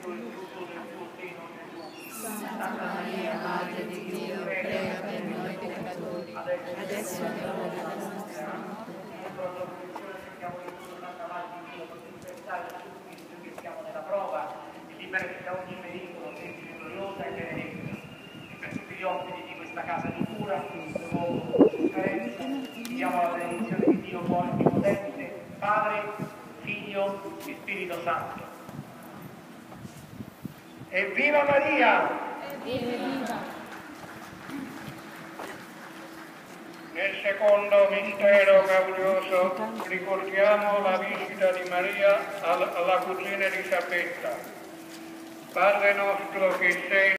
benedetto il frutto del tuo seno, Gesù. Santa Maria, Madre di Dio, prega per noi peccatori, adesso è l'ora della nostra morte. Contro la protezione cerchiamo di tutto Santa Madre di Dio, per dispensare tutti che siamo nella prova, e liberare da ogni pericolo, semplice, gloriosa e benedetta. E per tutti gli ospiti di questa casa di cura, chiediamo la benedizione di Dio buono e potente, Padre, Figlio e Spirito Santo. Evviva Maria! Evviva! Nel secondo mistero gaudioso ricordiamo la visita di Maria alla cugina Elisabetta. Padre nostro che sei